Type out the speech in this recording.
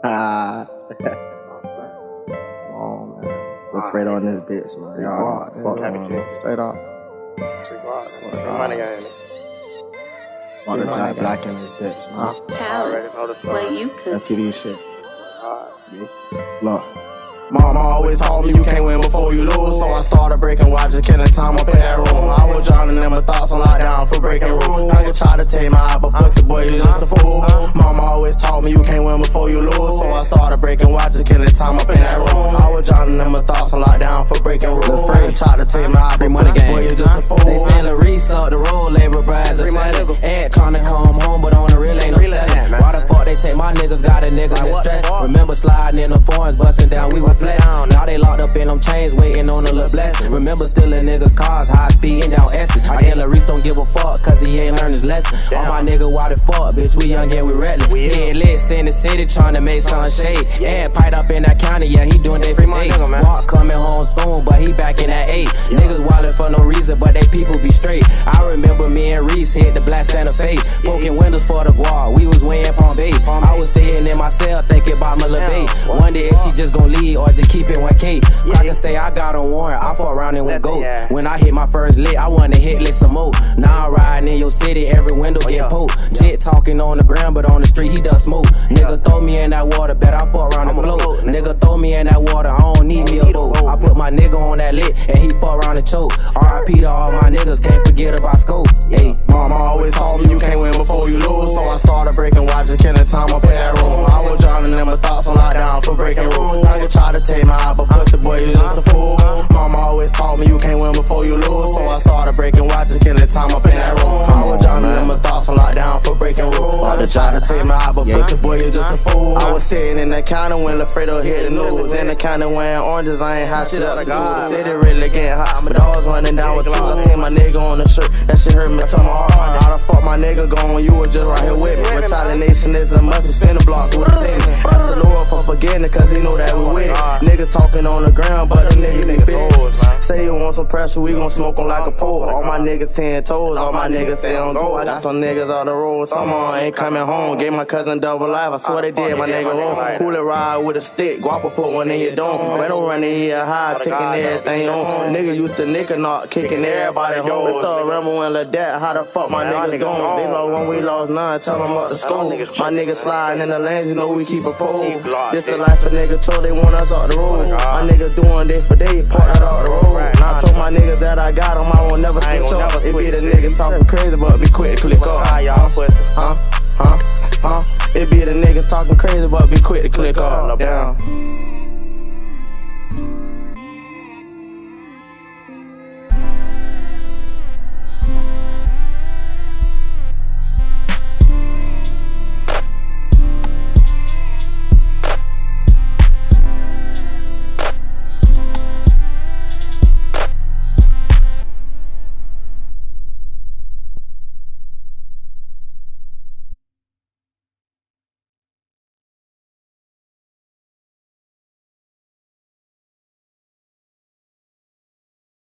Oh, man. We're Fredo on this bitch, man. Y'all, fuck, straight up. Money ain't it? Buckdajack Black in this bitch, man. How? Well, you could. LTD shit. Look. Mama always told me you can't win before you lose, so I started breaking watches, killing time up in that room. I was drowning in my thoughts on lockdown for breaking rules. I could try to take my eye, but pussy boy, you just a fool. Mama always taught me you can't win before you lose, so I started breaking watches, killing time up in that room. I was drowning in my thoughts on lockdown for breaking rules. I could try to take my eye, but pussy boy, you just a fool. They saying Larice up the road, labor brides a felon. Ed trying to come home, but on the real ain't no telling. Why the fuck they take my niggas, got a nigga in stress. Remember sliding in the foreigns, busting down, we were blessed. Now they locked up in them chains, waiting on a little blessing. Remember stealing niggas' cars, high speeding down Essex. I guess Larice don't give a fuck, cause he ain't learned his lesson. All my niggas, why the fuck, bitch, we young and we reckless. Head lit in the city, trying to make sun shade. And pipe up in that county, yeah, he doing day for day. Walk coming home soon, but he back in that 8. Niggas wildin' for no reason, but they people be straight. I remember me and Reese hit the black Santa Fe, poking windows for the guard, we was way in Palm Bay. I was sitting in my cell thinking about my little bae. Wonder if she just gon' leave or just keep it 1K. Cracker say I got a warrant, I fought around and went ghost. When I hit my first lick, I wanted to hit lick some more. Now I'm riding in your city, every window get poked. Jit talking on the ground, but on the street he does smoke. Nigga throw me in that water, bet I fought around and float. Nigga throw me in that water, I don't need me a boat. I put my nigga on that lick, and he fought around and choke. RIP to all my niggas, can't forget about scope. Hey. Mama always told me you can't win before you lose, so I started breaking watches, killing time up in that room. I was drowning in my thoughts on lockdown for breaking rules. I could try to take my eye, but pussy boy, you just a fool. Mama always taught me you can't win before you lose, so I started breaking watches, killing time up in that room. I was drowning in my thoughts on lockdown for breaking rules. I could try to take my eye, but pussy boy, you just a fool. I was sitting in the counter when Fredo hit the news. In the counter wearing oranges, I ain't hot shit else to do. The city really getting hot, my dogs running down with 2. I seen my nigga on the shirt, that shit hurt me to my heart. How the fuck my nigga going when you was just right here with me? Retaliation is a must, spin the blocks with a thing. Ask the Lord for forgiveness, cause he know that we with it. Niggas talking on the ground, but them niggas be bitches. Say you want some pressure, we gon' smoke 'em like a pole. All my niggas 10 toes, all my niggas stay on go. I got some niggas on the road, some ain't coming home. Gave my cousin double life, I swear they did my nigga wrong. Cool it ride with a stick, guapa put one in your dome. Reno running here high, taking everything on. Nigga used to nigga knock, kicking everybody home. Thug Rambo and like that, how the fuck my niggas gone? They lost 1, we lost 9, tell them up to school. My niggas sliding in the lanes, you know we keep a pole. This the life of nigga troll, they want us off the road. My niggas doing day for day, park out off the road. And I told my niggas that I got them, I won't never switch up. It be the niggas talking crazy, but be quick to click up. It be the niggas talking crazy, but be quick to click up. Down.